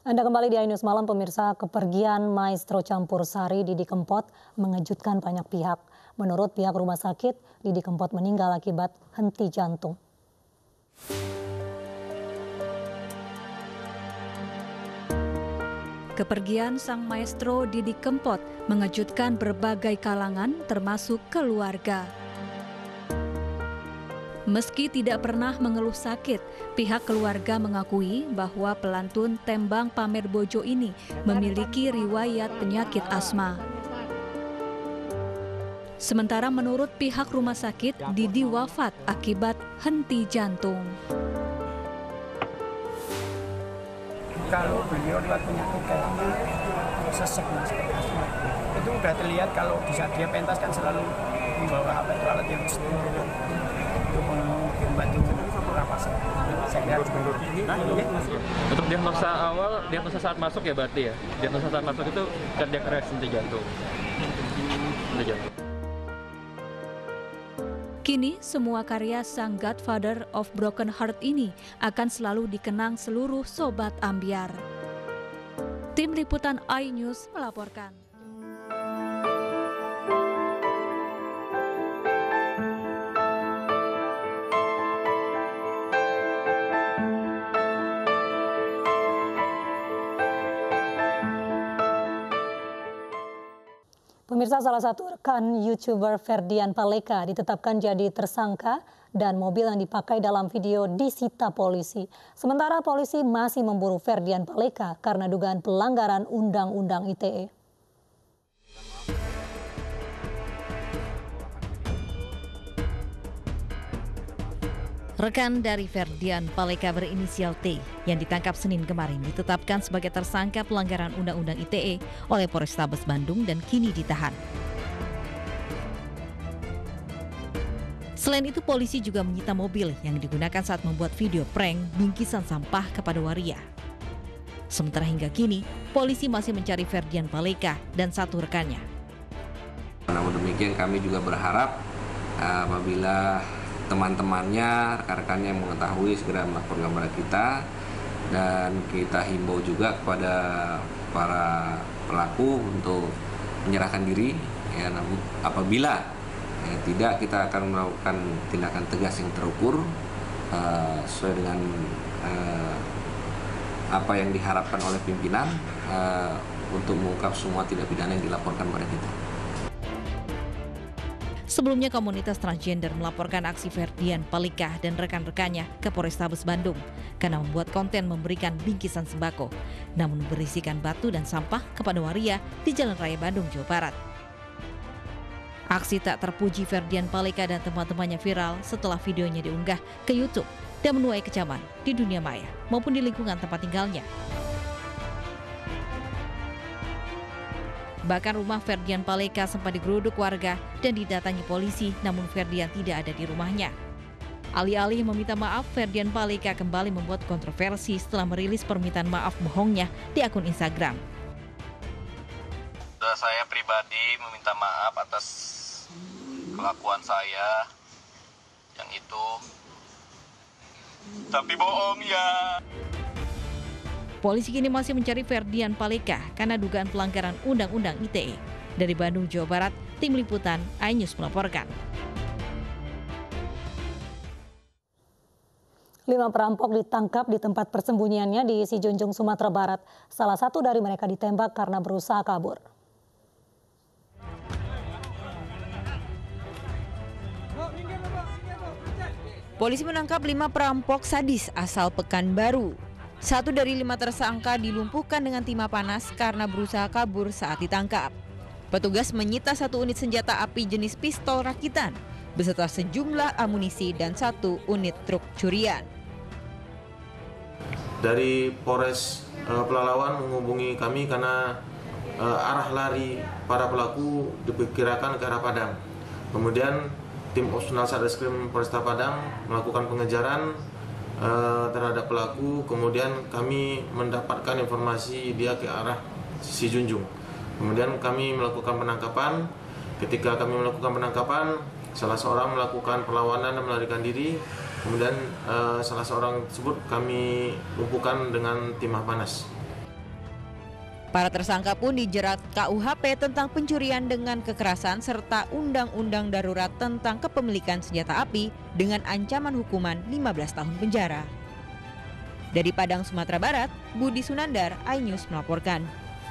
Anda kembali di iNews Malam, pemirsa. Kepergian Maestro Campur Sari Didi Kempot mengejutkan banyak pihak. Menurut pihak rumah sakit, Didi Kempot meninggal akibat henti jantung. Kepergian sang maestro Didi Kempot mengejutkan berbagai kalangan termasuk keluarga. Meski tidak pernah mengeluh sakit, pihak keluarga mengakui bahwa pelantun Tembang Pamer Bojo ini memiliki riwayat penyakit asma. Sementara menurut pihak rumah sakit, Didi wafat akibat henti jantung. Kalau beliau riwayat penyakit kayaknya sesek, Mas, asma. Itu udah terlihat kalau di saat dia pentas kan selalu membawa alat yang untuk membantu pernapasan. Saya kira untuk diagnosa awal, diagnosa saat masuk ya berarti ya. Diagnosa saat masuk itu cardiac arrest, henti jantung. Kini semua karya sang Godfather of Broken Heart ini akan selalu dikenang seluruh sobat ambyar. Tim Liputan iNews melaporkan. Pemirsa, salah satu rekan YouTuber Ferdian Paleka ditetapkan jadi tersangka dan mobil yang dipakai dalam video disita polisi. Sementara polisi masih memburu Ferdian Paleka karena dugaan pelanggaran Undang-Undang ITE. Rekan dari Ferdian Paleka berinisial T yang ditangkap Senin kemarin ditetapkan sebagai tersangka pelanggaran Undang-Undang ITE oleh Polrestabes Bandung dan kini ditahan. Selain itu, polisi juga menyita mobil yang digunakan saat membuat video prank bingkisan sampah kepada waria. Sementara hingga kini, polisi masih mencari Ferdian Paleka dan satu rekannya. Namun demikian, kami juga berharap apabila teman-temannya, rekan-rekannya yang mengetahui segera melaporkan kepada kita, dan kita himbau juga kepada para pelaku untuk menyerahkan diri. Ya, namun apabila tidak, kita akan melakukan tindakan tegas yang terukur sesuai dengan apa yang diharapkan oleh pimpinan untuk mengungkap semua tindak pidana yang dilaporkan kepada kita. Sebelumnya, komunitas transgender melaporkan aksi Ferdian Paleka dan rekan-rekannya ke Polrestabes Bandung karena membuat konten memberikan bingkisan sembako, namun berisikan batu dan sampah kepada waria di Jalan Raya Bandung, Jawa Barat. Aksi tak terpuji Ferdian Paleka dan teman-temannya viral setelah videonya diunggah ke YouTube dan menuai kecaman di dunia maya maupun di lingkungan tempat tinggalnya. Bahkan rumah Ferdian Paleka sempat digeruduk warga dan didatangi polisi, namun Ferdian tidak ada di rumahnya. Alih-alih meminta maaf, Ferdian Paleka kembali membuat kontroversi setelah merilis permintaan maaf bohongnya di akun Instagram. Saya pribadi meminta maaf atas kelakuan saya yang itu, tapi bohong ya. Polisi kini masih mencari Ferdian Paleka karena dugaan pelanggaran Undang-Undang ITE. Dari Bandung, Jawa Barat, Tim Liputan iNews melaporkan. 5 perampok ditangkap di tempat persembunyiannya di Sijunjung, Sumatera Barat. Salah satu dari mereka ditembak karena berusaha kabur. Polisi menangkap 5 perampok sadis asal Pekanbaru. 1 dari 5 tersangka dilumpuhkan dengan timah panas karena berusaha kabur saat ditangkap. Petugas menyita 1 unit senjata api jenis pistol rakitan, beserta sejumlah amunisi dan 1 unit truk curian. Dari Polres Pelalawan menghubungi kami karena arah lari para pelaku diperkirakan ke arah Padang. Kemudian tim operasional Satreskrim Polresta Padang melakukan pengejaran terhadap pelaku, kemudian kami mendapatkan informasi dia ke arah Sijunjung. Kemudian kami melakukan penangkapan. Ketika kami melakukan penangkapan, salah seorang melakukan perlawanan dan melarikan diri. Kemudian salah seorang tersebut kami lumpuhkan dengan timah panas. Para tersangka pun dijerat KUHP tentang pencurian dengan kekerasan serta Undang-Undang Darurat tentang kepemilikan senjata api dengan ancaman hukuman 15 tahun penjara. Dari Padang, Sumatera Barat, Budi Sunandar, iNews melaporkan.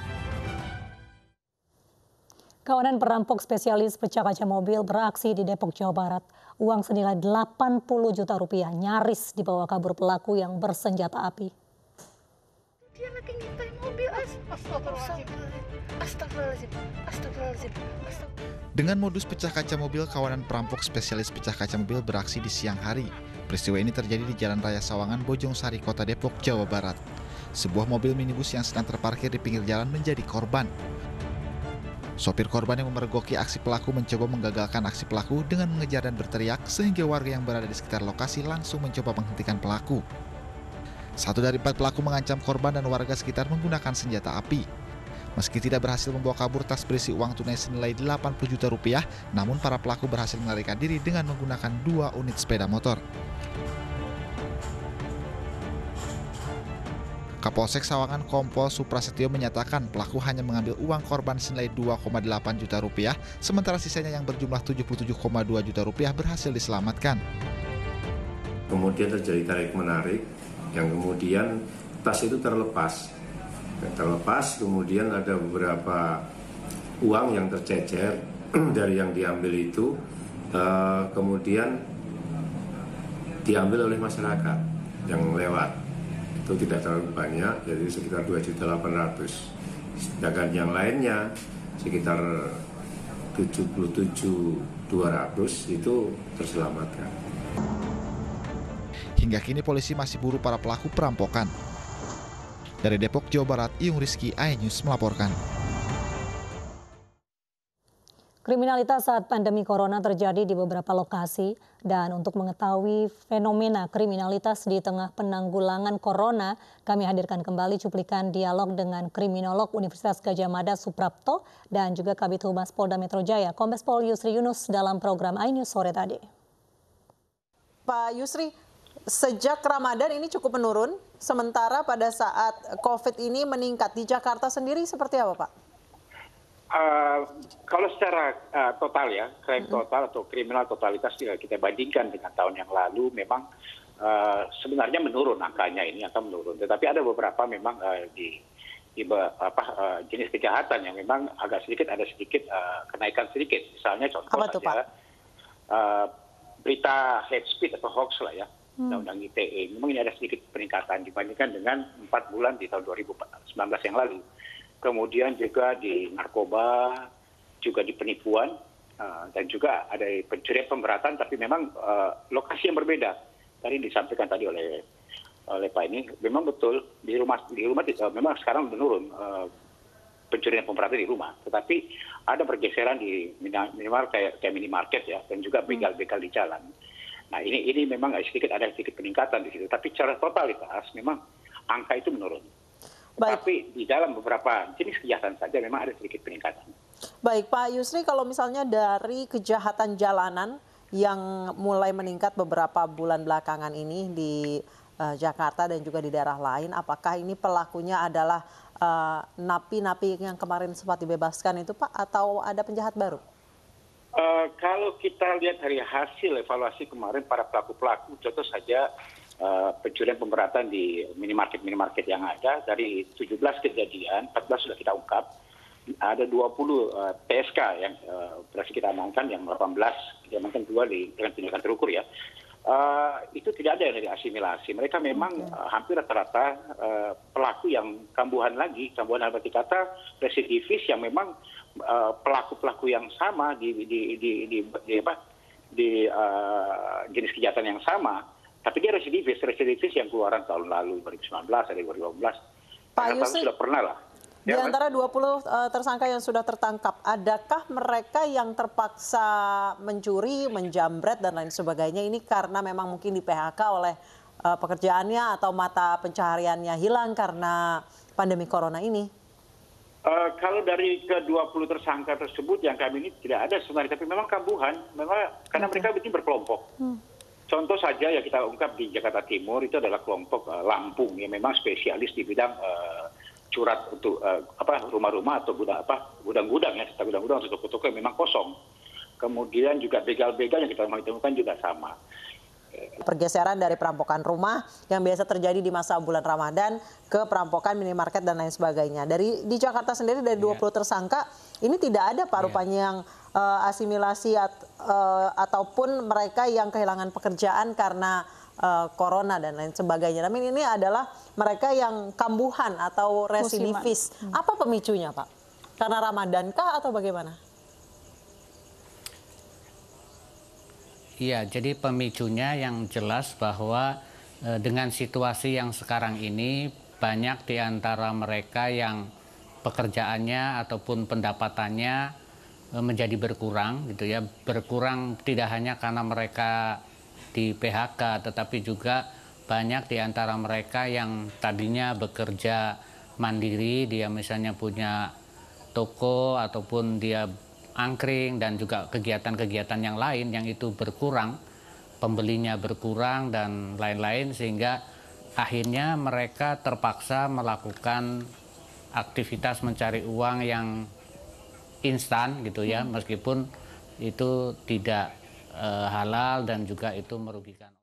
Kawanan perampok spesialis pecah kaca mobil beraksi di Depok, Jawa Barat. Uang senilai 80 juta rupiah nyaris dibawa kabur pelaku yang bersenjata api. Dia lagi ngintai mobil. Astagfirullahaladzim. Dengan modus pecah kaca mobil, kawanan perampok spesialis pecah kaca mobil beraksi di siang hari. Peristiwa ini terjadi di Jalan Raya Sawangan, Bojongsari, Kota Depok, Jawa Barat. Sebuah mobil minibus yang sedang terparkir di pinggir jalan menjadi korban. Sopir korban yang memergoki aksi pelaku mencoba menggagalkan aksi pelaku dengan mengejar dan berteriak sehingga warga yang berada di sekitar lokasi langsung mencoba menghentikan pelaku. 1 dari 4 pelaku mengancam korban dan warga sekitar menggunakan senjata api. Meski tidak berhasil membawa kabur tas berisi uang tunai senilai 80 juta rupiah, namun para pelaku berhasil melarikan diri dengan menggunakan 2 unit sepeda motor. Kapolsek Sawangan Kompol Suprasetyo menyatakan pelaku hanya mengambil uang korban senilai 2,8 juta rupiah, sementara sisanya yang berjumlah 77,2 juta rupiah berhasil diselamatkan. Kemudian terjadi tarik-menarik, yang kemudian tas itu terlepas, kemudian ada beberapa uang yang tercecer dari yang diambil itu, kemudian diambil oleh masyarakat yang lewat. Itu tidak terlalu banyak, jadi sekitar 2.800.000. Sedangkan yang lainnya sekitar 77.200 itu terselamatkan. Hingga kini polisi masih buru para pelaku perampokan. Dari Depok, Jawa Barat, Iyung Rizky, iNews melaporkan. Kriminalitas saat pandemi corona terjadi di beberapa lokasi, dan untuk mengetahui fenomena kriminalitas di tengah penanggulangan corona, kami hadirkan kembali cuplikan dialog dengan kriminolog Universitas Gadjah Mada Suprapto dan juga Kabid Humas Polda Metro Jaya, Kombes Pol Yusri Yunus dalam program iNews sore tadi. Pak Yusri, sejak Ramadan ini cukup menurun, sementara pada saat COVID ini meningkat. Di Jakarta sendiri seperti apa, Pak? Kalau secara total ya, crime total atau kriminal totalitas kita bandingkan dengan tahun yang lalu, memang sebenarnya menurun angkanya, ini akan menurun. Tetapi ada beberapa memang di jenis kejahatan yang memang agak sedikit kenaikan sedikit. Misalnya contoh saja berita hate speech atau hoax lah ya, undang-undang ITE. Memang ini ada sedikit peningkatan dibandingkan dengan 4 bulan di tahun 2019 yang lalu. Kemudian juga di narkoba, juga di penipuan, dan juga ada pencurian pemberatan, tapi memang lokasi yang berbeda. Tadi disampaikan tadi oleh Pak ini, memang betul di rumah memang sekarang menurun pencurian pemberatan di rumah, tetapi ada pergeseran di minimal kayak minimarket ya, dan juga begal-begal di jalan. Nah ini memang ada sedikit peningkatan di situ, tapi secara totalitas memang angka itu menurun. Tapi di dalam beberapa jenis kejahatan saja memang ada sedikit peningkatan. Baik Pak Yusri, kalau misalnya dari kejahatan jalanan yang mulai meningkat beberapa bulan belakangan ini di Jakarta dan juga di daerah lain, apakah ini pelakunya adalah napi-napi yang kemarin sempat dibebaskan itu Pak, atau ada penjahat baru? Kalau kita lihat dari hasil evaluasi kemarin para pelaku-pelaku, contoh saja pencurian pemberatan di minimarket yang ada, dari 17 kejadian, 14 sudah kita ungkap. Ada 20 PSK yang berhasil kita amankan, yang 18 kita amankan 2 dengan tindakan terukur ya. Itu tidak ada yang dari asimilasi. Mereka memang hampir rata-rata pelaku yang kambuhan dalam arti kata residivis, yang memang pelaku-pelaku yang sama di jenis kejahatan yang sama. Tapi dia residivis yang keluaran tahun lalu, 2019, dari 2015. Pak Yusri, sudah pernah lah. Di antara 20 tersangka yang sudah tertangkap, adakah mereka yang terpaksa mencuri, menjamret, dan lain sebagainya ini karena memang mungkin di PHK oleh pekerjaannya atau mata pencahariannya hilang karena pandemi corona ini? Kalau dari ke-20 tersangka tersebut yang kami ini tidak ada sebenarnya, tapi memang kambuhan, karena mereka begini berkelompok. Contoh saja ya kita ungkap di Jakarta Timur itu adalah kelompok Lampung yang memang spesialis di bidang curat untuk rumah-rumah atau gudang-gudang ya, serta gudang-gudang atau toko-toko yang memang kosong. Kemudian juga begal-begal yang kita temukan juga sama. Pergeseran dari perampokan rumah yang biasa terjadi di masa bulan Ramadan ke perampokan minimarket dan lain sebagainya. Di Jakarta sendiri dari 20 tersangka ini tidak ada Pak rupanya yang asimilasi ataupun mereka yang kehilangan pekerjaan karena corona dan lain sebagainya. Tapi ini adalah mereka yang kambuhan atau residivis. Apa pemicunya Pak? Karena Ramadan kah atau bagaimana? Iya, jadi pemicunya yang jelas bahwa dengan situasi yang sekarang ini banyak di antara mereka yang pekerjaannya ataupun pendapatannya menjadi berkurang gitu ya. Berkurang tidak hanya karena mereka di PHK, tetapi juga banyak di antara mereka yang tadinya bekerja mandiri, dia misalnya punya toko ataupun dia angkring dan juga kegiatan-kegiatan yang lain yang itu berkurang, pembelinya berkurang dan lain-lain, sehingga akhirnya mereka terpaksa melakukan aktivitas mencari uang yang instan gitu ya, meskipun itu tidak halal dan juga itu merugikan.